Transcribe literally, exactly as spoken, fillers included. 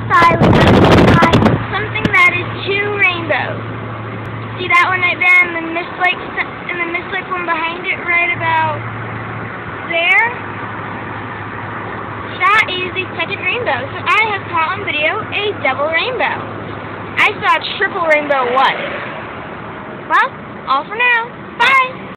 sky, we have in the sky something that is two rainbows. See that one right there, and the Mist Lake, and the Mist Lake one behind it, right about there. That is the second rainbow. So I have caught on video a double rainbow. I saw a triple rainbow once. Well, all for now. Bye.